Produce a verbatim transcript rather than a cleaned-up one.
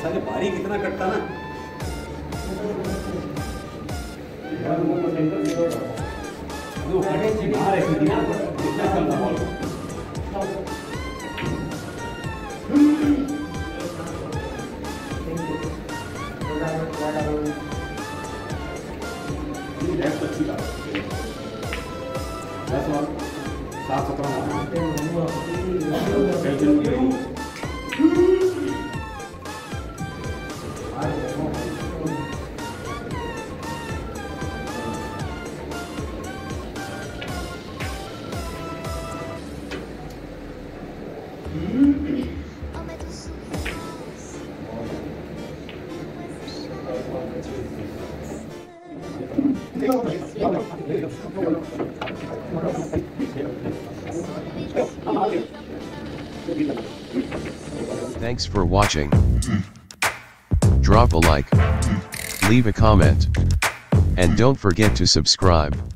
सारे बारीक इतना कटता ना। वो कटे से बाहर ऐसी थी ना, इतना कम था बॉल। ये लेफ्ट अच्छी था। दस और सात सत्रह Thanks for watching. Drop a like, leave a comment, and don't forget to subscribe.